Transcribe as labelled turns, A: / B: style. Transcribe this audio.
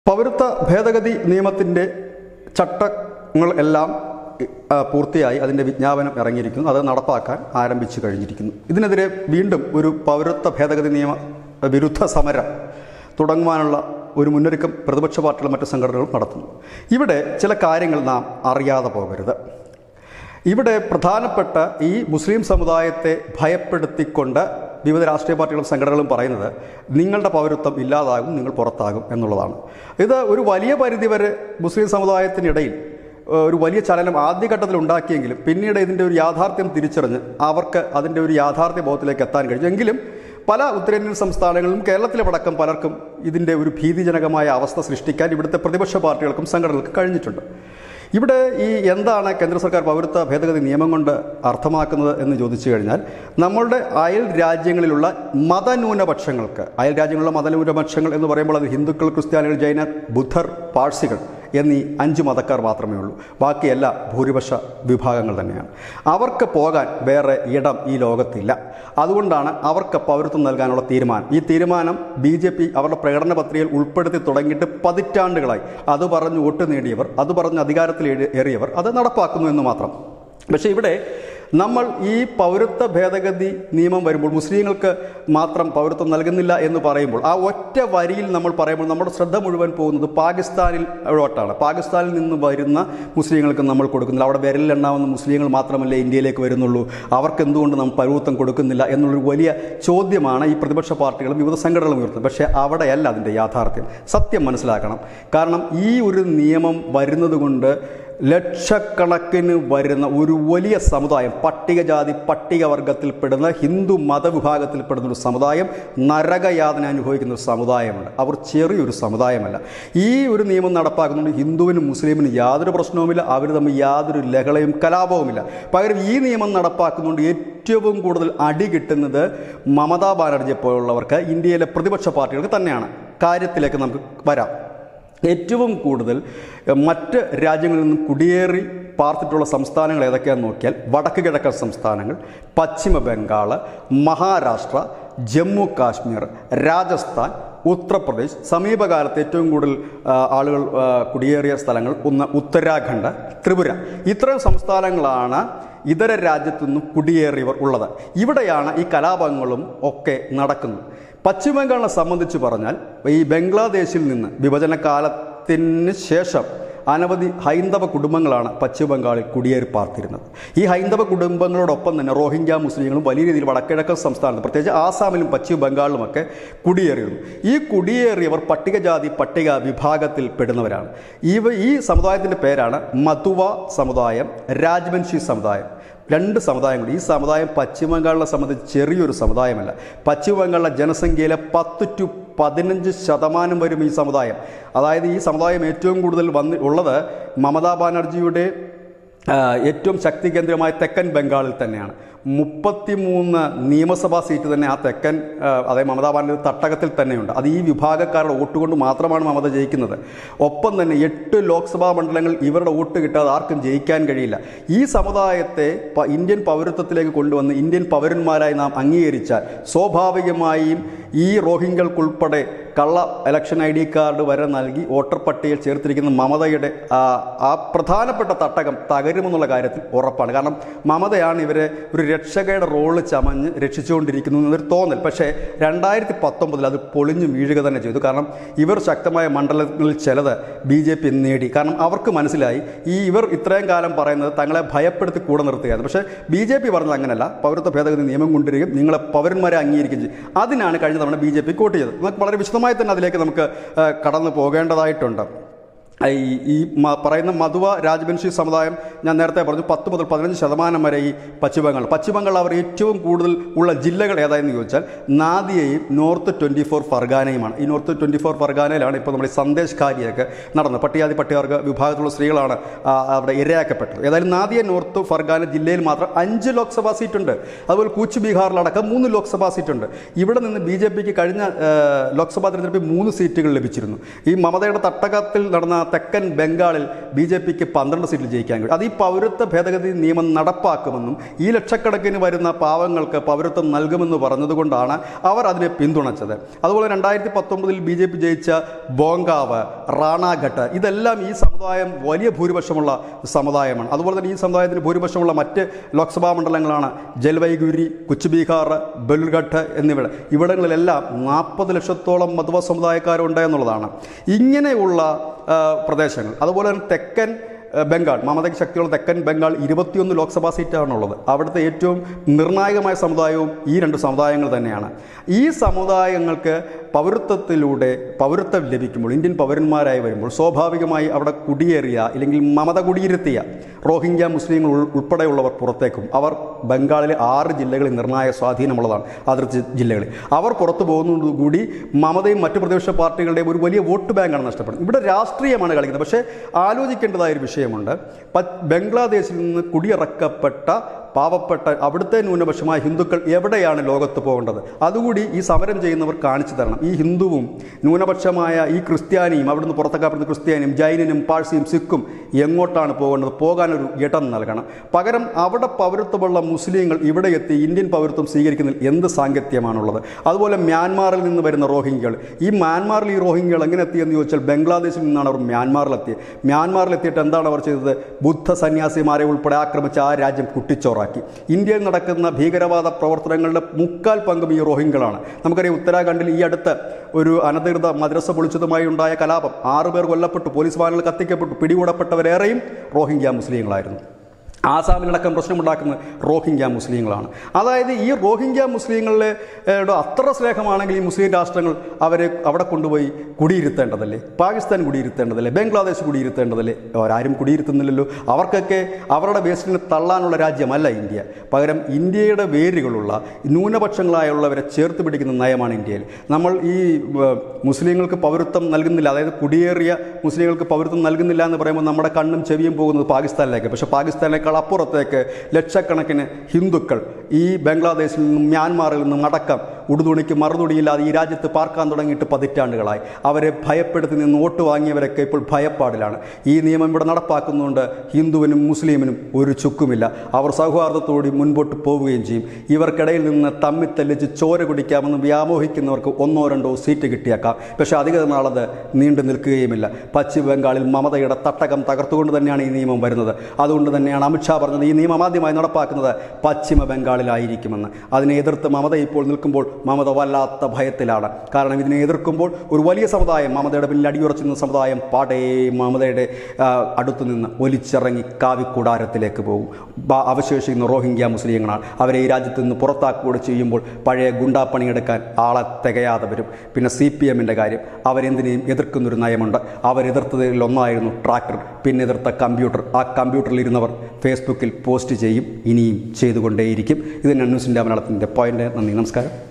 A: പൗരത്വ ഭേദഗതി നിയമത്തിൻ്റെ ചട്ടങ്ങൾ എല്ലാം പൂർത്തിയായി അതിൻ്റെ വിജ്ഞാപനം ഇറങ്ങിയിരിക്കുന്നു. അത് നടപ്പാക്കാൻ ആരംഭിച്ചു കഴിഞ്ഞിരിക്കുന്നു. ഇതിനെതിരെ വീണ്ടും ഒരു പൗരത്വ ഭേദഗതി നിയമ വിരുദ്ധ സമരം തുടങ്ങുവാനുള്ള ഒരു മുന്നൊരുക്കം പ്രതിപക്ഷ പാർട്ടികളും മറ്റു സംഘടനകളും നടത്തുന്നു. ഇവിടെ ചില കാര്യങ്ങൾ നാം അറിയാതെ പോകരുത്. ഇവിടെ പ്രധാനപ്പെട്ട ഈ മുസ്ലിം സമുദായത്തെ ഭയപ്പെടുത്തിക്കൊണ്ട് വിവിധ രാഷ്ട്രീയ പാർട്ടികളും സംഘടനകളും പറയുന്നത് നിങ്ങളുടെ പൗരത്വം ഇല്ലാതാകും, നിങ്ങൾ പുറത്താകും എന്നുള്ളതാണ്. ഇത് ഒരു വലിയ പരിധിവരെ മുസ്ലിം സമുദായത്തിനിടയിൽ ഒരു വലിയ ചലനം ആദ്യഘട്ടത്തിൽ ഉണ്ടാക്കിയെങ്കിലും പിന്നീട് ഇതിൻ്റെ ഒരു യാഥാർത്ഥ്യം തിരിച്ചറിഞ്ഞ് അവർക്ക് അതിൻ്റെ ഒരു യാഥാർത്ഥ്യ ബോധത്തിലേക്ക് എത്താൻ കഴിഞ്ഞു. എങ്കിലും പല ഉത്തരേന്ത്യൻ സംസ്ഥാനങ്ങളിലും കേരളത്തിലടക്കം പലർക്കും ഇതിൻ്റെ ഒരു ഭീതിജനകമായ അവസ്ഥ സൃഷ്ടിക്കാൻ ഇവിടുത്തെ പ്രതിപക്ഷ പാർട്ടികൾക്കും സംഘടനകൾക്കും കഴിഞ്ഞിട്ടുണ്ട്. ഇവിടെ ഈ എന്താണ് കേന്ദ്ര സർക്കാർ പൗരത്വ ഭേദഗതി നിയമം കൊണ്ട് അർത്ഥമാക്കുന്നത് എന്ന് ചോദിച്ചു കഴിഞ്ഞാൽ, നമ്മളുടെ അയൽ രാജ്യങ്ങളിലുള്ള മതന്യൂനപക്ഷങ്ങൾക്ക്, അയൽ രാജ്യങ്ങളിലുള്ള മതന്യൂനപക്ഷങ്ങൾ എന്ന് പറയുമ്പോൾ അത് ഹിന്ദുക്കൾ, ക്രിസ്ത്യാനികൾ, ജൈനർ, ബുദ്ധർ, പാഴ്സികൾ എന്നീ 5 മതക്കാർ മാത്രമേ ഉള്ളൂ. ബാക്കിയല്ല ഭൂരിപക്ഷ വിഭാഗങ്ങൾ തന്നെയാണ്. അവർക്ക് പോകാൻ വേറെ ഇടം ഈ ലോകത്തില്ല. അതുകൊണ്ടാണ് അവർക്ക് പൗരത്വം നൽകാനുള്ള തീരുമാനം. ഈ തീരുമാനം BJP അവരുടെ പ്രകടന പത്രികയിൽ ഉൾപ്പെടുത്തി തുടങ്ങിയിട്ട് പതിറ്റാണ്ടുകളായി. അത് പറഞ്ഞ് വോട്ട് നേടിയവർ, അത് പറഞ്ഞ് അധികാരത്തിൽ ഏറിയവർ അത് നടപ്പാക്കുന്നു എന്ന് മാത്രം. പക്ഷേ ഇവിടെ നമ്മൾ ഈ പൗരത്വ ഭേദഗതി നിയമം വരുമ്പോൾ മുസ്ലിങ്ങൾക്ക് മാത്രം പൗരത്വം നൽകുന്നില്ല എന്ന് പറയുമ്പോൾ, ആ ഒറ്റ വരിയിൽ നമ്മൾ പറയുമ്പോൾ നമ്മുടെ ശ്രദ്ധ മുഴുവൻ പോകുന്നത് പാകിസ്ഥാനിലോട്ടാണ്. പാകിസ്ഥാനിൽ നിന്ന് വരുന്ന മുസ്ലിങ്ങൾക്ക് നമ്മൾ കൊടുക്കുന്നില്ല. അവിടെ വിരലിലെണ്ണാവുന്ന മുസ്ലിങ്ങൾ മാത്രമല്ലേ ഇന്ത്യയിലേക്ക് വരുന്നുള്ളൂ, അവർക്ക് എന്തുകൊണ്ട് നമ്മൾ പൗരത്വം കൊടുക്കുന്നില്ല എന്നുള്ളൊരു വലിയ ചോദ്യമാണ് ഈ പ്രതിപക്ഷ പാർട്ടികളും വിവിധ സംഘടനകളും ഉയർത്തുന്നത്. പക്ഷേ അവിടെയല്ല അതിൻ്റെ യാഥാർത്ഥ്യം. സത്യം മനസ്സിലാക്കണം. കാരണം ഈ ഒരു നിയമം വരുന്നത് കൊണ്ട് ലക്ഷക്കണക്കിന് വരുന്ന ഒരു വലിയ സമുദായം, പട്ടികജാതി പട്ടികവർഗത്തിൽപ്പെടുന്ന ഹിന്ദു മതവിഭാഗത്തിൽപ്പെടുന്ന ഒരു സമുദായം നരകയാതന അനുഭവിക്കുന്ന ഒരു സമുദായമുണ്ട്. അവർ ചെറിയൊരു സമുദായമല്ല. ഈ ഒരു നിയമം നടപ്പാക്കുന്നുണ്ട് ഹിന്ദുവിനും മുസ്ലിമിനും യാതൊരു പ്രശ്നവുമില്ല. അവർ തമ്മിൽ യാതൊരു ലഹളയും കലാപവുമില്ല. പകരം ഈ നിയമം നടപ്പാക്കുന്നുണ്ട് ഏറ്റവും കൂടുതൽ അടി കിട്ടുന്നത് മമതാ ബാനർജിയെ പോലുള്ളവർക്ക്, ഇന്ത്യയിലെ പ്രതിപക്ഷ പാർട്ടികൾക്ക് തന്നെയാണ്. കാര്യത്തിലേക്ക് നമുക്ക് വരാം. ഏറ്റവും കൂടുതൽ മറ്റ് രാജ്യങ്ങളിൽ നിന്നും കുടിയേറി പാർത്തിട്ടുള്ള സംസ്ഥാനങ്ങൾ ഏതൊക്കെയാണെന്ന് നോക്കിയാൽ വടക്ക് കിഴക്കൻ സംസ്ഥാനങ്ങൾ, പശ്ചിമ ബംഗാൾ, മഹാരാഷ്ട്ര, ജമ്മു കാശ്മീർ, രാജസ്ഥാൻ, ഉത്തർപ്രദേശ്, സമീപകാലത്ത് ഏറ്റവും കൂടുതൽ ആളുകൾ കുടിയേറിയ സ്ഥലങ്ങൾ ഒന്ന് ഉത്തരാഖണ്ഡ്, ത്രിപുര. ഇത്രയും സംസ്ഥാനങ്ങളാണ് ഇതര രാജ്യത്തു നിന്നും കുടിയേറിയവർ ഉള്ളത്. ഇവിടെയാണ് ഈ കലാപങ്ങളും ഒക്കെ നടക്കുന്നത്. പശ്ചിമ ബംഗാളിനെ സംബന്ധിച്ച് പറഞ്ഞാൽ ഈ ബംഗ്ലാദേശിൽ നിന്ന് വിഭജനകാലത്തിന് ശേഷം അനവധി ഹൈന്ദവ കുടുംബങ്ങളാണ് പശ്ചിമ ബംഗാളിൽ കുടിയേറി പാർത്തിരുന്നത്. ഈ ഹൈന്ദവ കുടുംബങ്ങളോടൊപ്പം തന്നെ റോഹിംഗ്യ മുസ്ലിങ്ങളും വലിയ രീതിയിൽ വടക്കിഴക്കൻ സംസ്ഥാനത്ത്, പ്രത്യേകിച്ച് ആസാമിലും പശ്ചിമ ബംഗാളിലുമൊക്കെ കുടിയേറിയിരുന്നു. ഈ കുടിയേറിയവർ പട്ടികജാതി പട്ടിക വിഭാഗത്തിൽ പെടുന്നവരാണ്. ഈ സമുദായത്തിൻ്റെ പേരാണ് മതുവ സമുദായം, രാജ്ബൻഷി സമുദായം. 2 സമുദായങ്ങൾ. ഈ സമുദായം പശ്ചിമ ബംഗാളിനെ സംബന്ധിച്ച് ചെറിയൊരു സമുദായമല്ല. പശ്ചിമ ബംഗാളിലെ ജനസംഖ്യയിലെ 10 to 15% വരും ഈ സമുദായം. അതായത് ഈ സമുദായം ഏറ്റവും കൂടുതൽ ഉള്ളത് മമതാ ബാനർജിയുടെ ഏറ്റവും ശക്തി കേന്ദ്രമായ തെക്കൻ ബംഗാളിൽ തന്നെയാണ്. 33 നിയമസഭാ സീറ്റ് തന്നെ ആ തെക്കൻ, അതായത് മമതാ ബാനർജി തട്ടകത്തിൽ തന്നെയുണ്ട്. അത് ഈ വിഭാഗക്കാരുടെ വോട്ട് കൊണ്ട് മാത്രമാണ് മമത ജയിക്കുന്നത്. ഒപ്പം തന്നെ 8 ലോക്സഭാ മണ്ഡലങ്ങൾ ഇവരുടെ വോട്ട് കിട്ടാതെ ആർക്കും ജയിക്കാൻ കഴിയില്ല. ഈ സമുദായത്തെ ഇന്ത്യൻ പൗരത്വത്തിലേക്ക് കൊണ്ടുവന്ന് ഇന്ത്യൻ പൗരന്മാരായി നാം അംഗീകരിച്ചാൽ സ്വാഭാവികമായും ഈ റോഹിംഗ്യകൾക്കുൾപ്പെടെ കള്ള ഇലക്ഷൻ ID കാർഡ് വരെ നൽകി വോട്ടർ പട്ടികയിൽ ചേർത്തിരിക്കുന്ന മമതയുടെ ആ പ്രധാനപ്പെട്ട തട്ടകം തകരുമെന്നുള്ള കാര്യത്തിൽ ഉറപ്പാണ്. കാരണം മമതയാണ് ഇവരെ ഒരു രക്ഷകയുടെ റോള് ചമഞ്ഞ് രക്ഷിച്ചുകൊണ്ടിരിക്കുന്നു എന്നൊരു തോന്നൽ. പക്ഷേ 2019 അത് പൊളിഞ്ഞു വീഴുക തന്നെ ചെയ്തു. കാരണം ഇവർ ശക്തമായ മണ്ഡലങ്ങളിൽ ചിലത് BJP നേടി. കാരണം അവർക്ക് മനസ്സിലായി ഇവർ ഇത്രയും കാലം പറയുന്നത് തങ്ങളെ ഭയപ്പെടുത്തി കൂടെ നിർത്തുകയാണ്. പക്ഷേ BJP പറഞ്ഞത് അങ്ങനെയല്ല. പൗരത്വ ഭേദഗതി നിയമം കൊണ്ടുവരികയും നിങ്ങളെ പൗരന്മാരെ അംഗീകരിക്കുകയും ചെയ്യും. അതിനാണ് കഴിഞ്ഞ തവണ BJP വോട്ട് ചെയ്തത്. നമുക്ക് വളരെ വിശദമായി തന്നെ അതിലേക്ക് നമുക്ക് കടന്നു പോകേണ്ടതായിട്ടുണ്ട്. ഈ പറയുന്ന മതുവ രാജ്ബൻഷി സമുദായം ഞാൻ നേരത്തെ പറഞ്ഞു 10 മുതൽ 15% വരെ ഈ പശ്ചിമ ബംഗാൾ അവർ ഏറ്റവും കൂടുതൽ ഉള്ള ജില്ലകൾ ഏതായെന്ന് ചോദിച്ചാൽ നാദിയയും നോർത്ത് 24 ഫർഗാനയുമാണ്. ഈ നോർത്ത് 24 ഫർഗാനയിലാണ് ഇപ്പോൾ നമ്മൾ ഈ സന്ദേശ് ഖാരിയൊക്കെ നടന്നത്. പട്ടികജാതി പട്ടികവർഗ വിഭാഗത്തിലുള്ള സ്ത്രീകളാണ് അവിടെ ഇരയാക്കപ്പെട്ടത്. ഏതായാലും നാദിയ നോർത്ത് ഫർഗാന ജില്ലയിൽ മാത്രം 5 ലോക്സഭാ സീറ്റുണ്ട്. അതുപോലെ കൂച്ച് ബീഹാറിലടക്കം 3 ലോക്സഭാ സീറ്റുണ്ട്. ഇവിടെ നിന്ന് BJPക്ക് കഴിഞ്ഞ ലോക്സഭാ തെരഞ്ഞെടുപ്പിൽ 3 സീറ്റുകൾ ലഭിച്ചിരുന്നു. ഈ മമതയുടെ തട്ടകത്തിൽ നടന്ന തെക്കൻ ബംഗാളിൽ BJPക്ക് 12 സീറ്റിൽ ജയിക്കാൻ കഴിയും. അത് ഈ പൗരത്വ ഭേദഗതി നിയമം നടപ്പാക്കുമെന്നും ഈ ലക്ഷക്കണക്കിന് വരുന്ന പാവങ്ങൾക്ക് പൗരത്വം നൽകുമെന്ന് പറഞ്ഞതുകൊണ്ടാണ് അവർ അതിനെ പിന്തുണച്ചത്. അതുപോലെ 2019 BJP ജയിച്ച ബോങ്കാവ്, റാണാഘട്ട് ഇതെല്ലാം ഈ സമുദായം വലിയ ഭൂരിപക്ഷമുള്ള സമുദായമാണ്. അതുപോലെ തന്നെ ഈ സമുദായത്തിന് ഭൂരിപക്ഷമുള്ള മറ്റ് ലോക്സഭാ മണ്ഡലങ്ങളാണ് ജൽപൈഗുരി, കുച്ച്ബീഹാർ, ബലുഘട്ട് ഇവിടങ്ങളിലെല്ലാം 40 ലക്ഷത്തോളം മധുവ സമുദായക്കാരുണ്ട് എന്നുള്ളതാണ്. ഇങ്ങനെയുള്ള പ്രദേശങ്ങൾ, അതുപോലെ തന്നെ തെക്കൻ ബംഗാൾ, മമതയ്ക്ക് ശക്തിയുള്ള തെക്കൻ ബംഗാൾ 21 ലോക്സഭാ സീറ്റാണുള്ളത്. അവിടുത്തെ ഏറ്റവും നിർണായകമായ സമുദായവും ഈ 2 സമുദായങ്ങൾ തന്നെയാണ്. ഈ സമുദായങ്ങൾക്ക് പൗരത്വത്തിലൂടെ പൗരത്വം ലഭിക്കുമ്പോൾ, ഇന്ത്യൻ പൗരന്മാരായി വരുമ്പോൾ സ്വാഭാവികമായി അവിടെ കുടിയേറിയ അല്ലെങ്കിൽ മമത കുടിയിരുത്തിയ റോഹിംഗ്യ മുസ്ലിങ്ങൾ ഉൾപ്പെടെയുള്ളവർ പുറത്തേക്കും. അവർ ബംഗാളിലെ 6 ജില്ലകളിൽ നിർണായക സ്വാധീനമുള്ളതാണ്, അതിർത്തി ജില്ലകളിൽ. അവർ പുറത്തു പോകുന്നതോടുകൂടി മമതയും മറ്റു പ്രതിപക്ഷ പാർട്ടികളുടെയും ഒരു വലിയ വോട്ട് ബാങ്കാണ് നഷ്ടപ്പെടുന്നത്. ഇവിടെ രാഷ്ട്രീയമാണ് കളിക്കുന്നത്. പക്ഷേ ആലോചിക്കേണ്ടതായൊരു വിഷയമുണ്ട്. ബംഗ്ലാദേശിൽ നിന്ന് കുടിയിറക്കപ്പെട്ട പാവപ്പെട്ട അവിടുത്തെ ന്യൂനപക്ഷമായ ഹിന്ദുക്കൾ എവിടെയാണ് ലോകത്ത് പോകേണ്ടത്? അതുകൂടി ഈ സമരം ചെയ്യുന്നവർ കാണിച്ചു തരണം. ഈ ഹിന്ദുവും ന്യൂനപക്ഷമായ ഈ ക്രിസ്ത്യാനിയും, അവിടുന്ന് പുറത്തേക്കപ്പെടുന്ന ക്രിസ്ത്യാനിയും ജൈനനും പാഴ്സിയും സിഖും എങ്ങോട്ടാണ് പോകേണ്ടത്? പോകാനൊരു ഇടം നൽകണം. പകരം അവിടെ പൗരത്വമുള്ള മുസ്ലിങ്ങൾ ഇവിടെ എത്തി ഇന്ത്യൻ പൗരത്വം സ്വീകരിക്കുന്നതിൽ എന്ത് സാങ്കത്യമാണുള്ളത്? അതുപോലെ മ്യാൻമാറിൽ നിന്ന് വരുന്ന റോഹിംഗ്യകൾ, ഈ മ്യാൻമാറിൽ ഈ റോഹിംഗ്യകൾ എങ്ങനെ എത്തിയെന്ന് ചോദിച്ചാൽ ബംഗ്ലാദേശിൽ നിന്നാണ് അവർ മ്യാൻമാറിലെത്തിയത്. മ്യാൻമാറിലെത്തിയിട്ട് എന്താണ് അവർ ചെയ്തത്? ബുദ്ധ സന്യാസിമാരെ ഉൾപ്പെടെ ആക്രമിച്ച് ആ രാജ്യം കുട്ടിച്ചോറാക്കി. ഇന്ത്യയിൽ നടക്കുന്ന ഭീകരവാദ പ്രവർത്തനങ്ങളുടെ 3/4 പങ്കും ഈ റോഹിംഗ്യകളാണ്. നമുക്കറിയാം, ഉത്തരാഖണ്ഡിൽ ഈ അടുത്ത് ഒരു അനധികൃത മദ്രസ പൊളിച്ചതുമായി ഉണ്ടായ കലാപം, 6 പേർ കൊല്ലപ്പെട്ടു, പോലീസ് വാഹനങ്ങൾ കത്തിക്കപ്പെട്ടു, പിടികൂടപ്പെട്ടവരേറെയും റോഹിംഗ്യ മുസ്ലിങ്ങളായിരുന്നു. ആസാമിലടക്കം പ്രശ്നമുണ്ടാക്കുന്നത് റോഹിംഗ്യ മുസ്ലിങ്ങളാണ്. അതായത് ഈ റോഹിംഗ്യ മുസ്ലിങ്ങളുടെ അത്ര സ്നേഹമാണെങ്കിൽ ഈ മുസ്ലിം രാഷ്ട്രങ്ങൾ അവരെ അവിടെ കൊണ്ടുപോയി കുടിയിരുത്തേണ്ടതല്ലേ? പാകിസ്ഥാൻ കുടിയിരുത്തേണ്ടതല്ലേ? ബംഗ്ലാദേശ് കുടിയിരുത്തേണ്ടതല്ലേ? അവരാരും കുടിയിരുത്തുന്നില്ലല്ലോ. അവർക്കൊക്കെ അവരുടെ വേസ്റ്റിനെ തള്ളാനുള്ള രാജ്യമല്ല ഇന്ത്യ. പകരം ഇന്ത്യയുടെ വേരുകളുള്ള ന്യൂനപക്ഷങ്ങളായുള്ളവരെ ചേർത്ത് പിടിക്കുന്ന നയമാണ് ഇന്ത്യയിൽ. നമ്മൾ ഈ മുസ്ലിങ്ങൾക്ക് പൗരത്വം നൽകുന്നില്ല, അതായത് കുടിയേറിയ മുസ്ലിങ്ങൾക്ക് പൗരത്വം നൽകുന്നില്ല എന്ന് പറയുമ്പോൾ നമ്മുടെ കണ്ണും ചെവിയും പോകുന്നത് പാകിസ്ഥാനിലേക്ക്. പക്ഷേ പാകിസ്ഥാനിലേക്ക് അപ്പുറത്തേക്ക് ലക്ഷക്കണക്കിന് ഹിന്ദുക്കൾ ഈ ബംഗ്ലാദേശിൽ നിന്നും മ്യാൻമാറിൽ നിന്നും അടക്കം ഉടുതുണിക്ക് മറുതുണിയില്ലാതെ ഈ രാജ്യത്ത് പാർക്കാൻ തുടങ്ങിയിട്ട് പതിറ്റാണ്ടുകളായി. അവരെ ഭയപ്പെടുത്തി നിന്ന് വോട്ട് വാങ്ങിയവരൊക്കെ ഇപ്പോൾ ഭയപ്പാടിലാണ്. ഈ നിയമം ഇവിടെ നടപ്പാക്കുന്നുണ്ട് ഹിന്ദുവിനും മുസ്ലിമിനും ഒരു ചുക്കുമില്ല. അവർ സൗഹാർദ്ദത്തോടെ മുൻപോട്ട് പോവുകയും ചെയ്യും. ഇവർക്കിടയിൽ നിന്ന് തമ്മിത്തല്ലിച്ച് ചോര കുടിക്കാമെന്ന് വ്യാമോഹിക്കുന്നവർക്ക് 1-2 സീറ്റ് കിട്ടിയേക്കാം. പക്ഷേ അധിക നാളത് നീണ്ടു നിൽക്കുകയുമില്ല. പശ്ചിമ ബംഗാളിൽ മമതയുടെ തട്ടകം തകർത്തുകൊണ്ട് തന്നെയാണ് ഈ നിയമം വരുന്നത്. അതുകൊണ്ട് തന്നെയാണ് അമിത്ഷാ പറഞ്ഞത് ഈ നിയമം ആദ്യമായി നടപ്പാക്കുന്നത് പശ്ചിമ ബംഗാളിലായിരിക്കുമെന്ന്. അതിനെ എതിർത്ത് മമത ഇപ്പോൾ നിൽക്കുമ്പോൾ മമത വല്ലാത്ത ഭയത്തിലാണ്. കാരണം ഇതിനെ എതിർക്കുമ്പോൾ ഒരു വലിയ സമുദായം, മമതയുടെ പിന്നിൽ അടിയുറച്ചുന്ന സമുദായം പാടേ മമതയുടെ അടുത്തു നിന്ന് ഒലിച്ചിറങ്ങി കാവിക്കൂടാരത്തിലേക്ക് പോകും. അവശേഷിക്കുന്ന റോഹിംഗ്യ മുസ്ലിങ്ങളാണ്. അവരെ ഈ രാജ്യത്ത് നിന്ന് പുറത്താക്കുകയൂടെ ചെയ്യുമ്പോൾ പഴയ ഗുണ്ടാപ്പണിയെടുക്കാൻ ആളെ തികയാതെ വരും. പിന്നെ CPMൻ്റെ കാര്യം, അവരെന്തിനേയും എതിർക്കുന്നൊരു നയമുണ്ട്. അവരെതിർത്തതിൽ ഒന്നായിരുന്നു ട്രാക്ടർ, പിന്നെ എതിർത്ത കമ്പ്യൂട്ടർ. ആ കമ്പ്യൂട്ടറിലിരുന്നവർ ഫേസ്ബുക്കിൽ പോസ്റ്റ് ചെയ്യും, ഇനിയും ചെയ്തുകൊണ്ടേയിരിക്കും. ഇത് ന്യൂസിൻ്റെ മലയാളത്തിൻ്റെ പോയിൻ്റ്. നന്ദി, നമസ്കാരം.